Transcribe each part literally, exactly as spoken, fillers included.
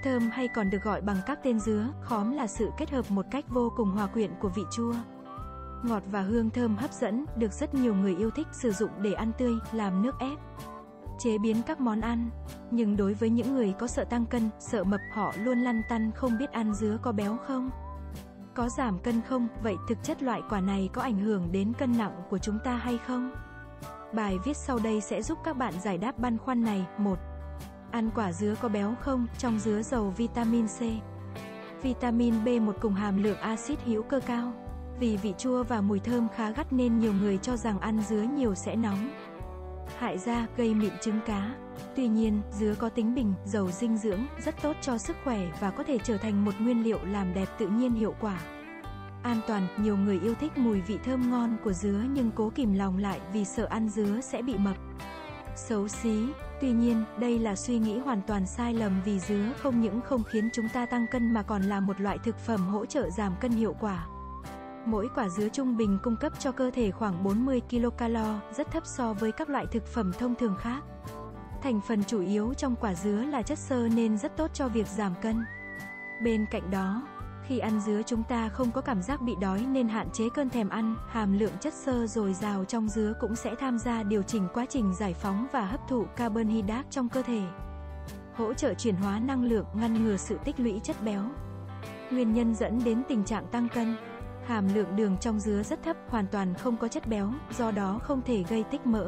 thơm hay còn được gọi bằng các tên dứa, khóm là sự kết hợp một cách vô cùng hòa quyện của vị chua, ngọt và hương thơm hấp dẫn, được rất nhiều người yêu thích sử dụng để ăn tươi, làm nước ép, chế biến các món ăn. Nhưng đối với những người có sợ tăng cân, sợ mập, họ luôn lăn tăn không biết ăn dứa có béo không? Có giảm cân không? Vậy thực chất loại quả này có ảnh hưởng đến cân nặng của chúng ta hay không? Bài viết sau đây sẽ giúp các bạn giải đáp băn khoăn này. một. Ăn quả dứa có béo không? Trong dứa giàu vitamin C, vitamin B một cùng hàm lượng axit hữu cơ cao. Vì vị chua và mùi thơm khá gắt nên nhiều người cho rằng ăn dứa nhiều sẽ nóng, hại da, gây mịn trứng cá. Tuy nhiên, dứa có tính bình, giàu dinh dưỡng, rất tốt cho sức khỏe và có thể trở thành một nguyên liệu làm đẹp tự nhiên hiệu quả. An toàn, nhiều người yêu thích mùi vị thơm ngon của dứa nhưng cố kìm lòng lại vì sợ ăn dứa sẽ bị mập, xấu xí. Tuy nhiên, đây là suy nghĩ hoàn toàn sai lầm vì dứa không những không khiến chúng ta tăng cân mà còn là một loại thực phẩm hỗ trợ giảm cân hiệu quả. Mỗi quả dứa trung bình cung cấp cho cơ thể khoảng bốn mươi ki lô calo, rất thấp so với các loại thực phẩm thông thường khác. Thành phần chủ yếu trong quả dứa là chất xơ nên rất tốt cho việc giảm cân. Bên cạnh đó, khi ăn dứa chúng ta không có cảm giác bị đói nên hạn chế cơn thèm ăn, hàm lượng chất xơ dồi dào trong dứa cũng sẽ tham gia điều chỉnh quá trình giải phóng và hấp thụ carbon hydrate trong cơ thể, hỗ trợ chuyển hóa năng lượng, ngăn ngừa sự tích lũy chất béo. Nguyên nhân dẫn đến tình trạng tăng cân: hàm lượng đường trong dứa rất thấp, hoàn toàn không có chất béo, do đó không thể gây tích mỡ.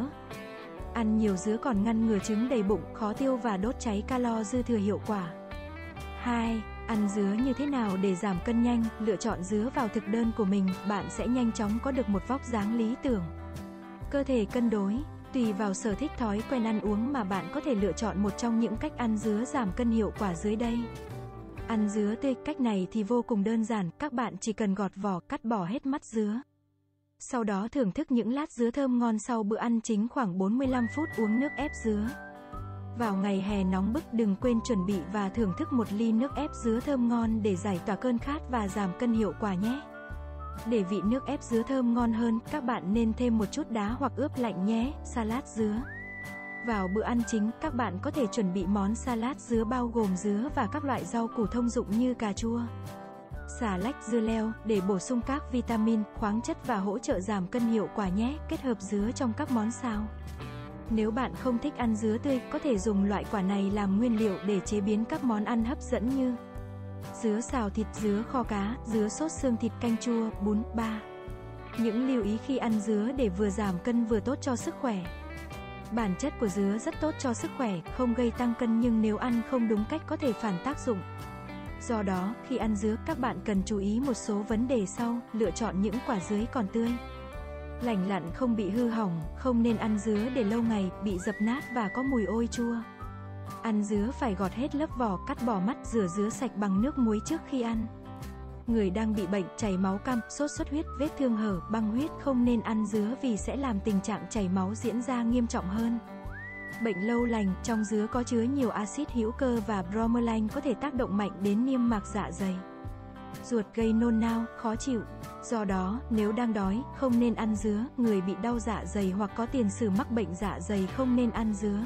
Ăn nhiều dứa còn ngăn ngừa chứng đầy bụng, khó tiêu và đốt cháy calo dư thừa hiệu quả. hai. Ăn dứa như thế nào để giảm cân nhanh? Lựa chọn dứa vào thực đơn của mình, bạn sẽ nhanh chóng có được một vóc dáng lý tưởng, cơ thể cân đối. Tùy vào sở thích, thói quen ăn uống mà bạn có thể lựa chọn một trong những cách ăn dứa giảm cân hiệu quả dưới đây. Ăn dứa tươi, cách này thì vô cùng đơn giản, các bạn chỉ cần gọt vỏ, cắt bỏ hết mắt dứa. Sau đó thưởng thức những lát dứa thơm ngon sau bữa ăn chính, khoảng bốn mươi lăm phút uống nước ép dứa. Vào ngày hè nóng bức, đừng quên chuẩn bị và thưởng thức một ly nước ép dứa thơm ngon để giải tỏa cơn khát và giảm cân hiệu quả nhé. Để vị nước ép dứa thơm ngon hơn, các bạn nên thêm một chút đá hoặc ướp lạnh nhé. Salad dứa. Vào bữa ăn chính, các bạn có thể chuẩn bị món salad dứa bao gồm dứa và các loại rau củ thông dụng như cà chua, xà lách, dưa leo, để bổ sung các vitamin, khoáng chất và hỗ trợ giảm cân hiệu quả nhé. Kết hợp dứa trong các món xào. Nếu bạn không thích ăn dứa tươi, có thể dùng loại quả này làm nguyên liệu để chế biến các món ăn hấp dẫn như dứa xào thịt, dứa kho cá, dứa sốt xương thịt, canh chua, bún. ba. Những lưu ý khi ăn dứa để vừa giảm cân vừa tốt cho sức khỏe. Bản chất của dứa rất tốt cho sức khỏe, không gây tăng cân nhưng nếu ăn không đúng cách có thể phản tác dụng. Do đó, khi ăn dứa, các bạn cần chú ý một số vấn đề sau: lựa chọn những quả dứa còn tươi, lành lặn, không bị hư hỏng, không nên ăn dứa để lâu ngày, bị dập nát và có mùi ôi chua. Ăn dứa phải gọt hết lớp vỏ, cắt bỏ mắt, rửa dứa sạch bằng nước muối trước khi ăn. Người đang bị bệnh, chảy máu cam, sốt xuất huyết, vết thương hở, băng huyết không nên ăn dứa vì sẽ làm tình trạng chảy máu diễn ra nghiêm trọng hơn. Bệnh lâu lành, trong dứa có chứa nhiều axit hữu cơ và bromelain có thể tác động mạnh đến niêm mạc dạ dày, ruột, gây nôn nao, khó chịu. Do đó, nếu đang đói, không nên ăn dứa. Người bị đau dạ dày hoặc có tiền sử mắc bệnh dạ dày không nên ăn dứa.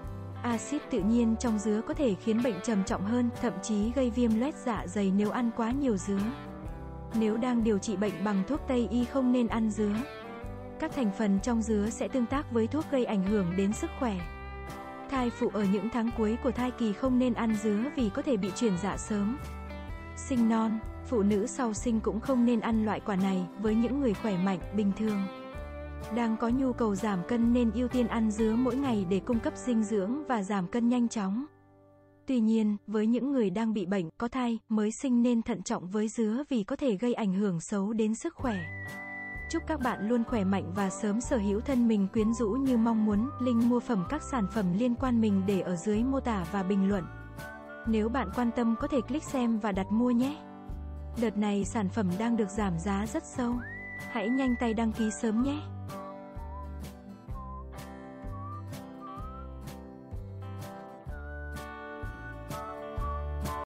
Axit tự nhiên trong dứa có thể khiến bệnh trầm trọng hơn, thậm chí gây viêm loét dạ dày nếu ăn quá nhiều dứa. Nếu đang điều trị bệnh bằng thuốc Tây y không nên ăn dứa. Các thành phần trong dứa sẽ tương tác với thuốc gây ảnh hưởng đến sức khỏe. Thai phụ ở những tháng cuối của thai kỳ không nên ăn dứa vì có thể bị chuyển dạ sớm. Sinh non, phụ nữ sau sinh cũng không nên ăn loại quả này. Với những người khỏe mạnh, bình thường, đang có nhu cầu giảm cân nên ưu tiên ăn dứa mỗi ngày để cung cấp dinh dưỡng và giảm cân nhanh chóng. Tuy nhiên, với những người đang bị bệnh, có thai, mới sinh nên thận trọng với dứa vì có thể gây ảnh hưởng xấu đến sức khỏe. Chúc các bạn luôn khỏe mạnh và sớm sở hữu thân mình quyến rũ như mong muốn. Link mua phẩm các sản phẩm liên quan mình để ở dưới mô tả và bình luận. Nếu bạn quan tâm có thể click xem và đặt mua nhé. Đợt này sản phẩm đang được giảm giá rất sâu. Hãy nhanh tay đăng ký sớm nhé.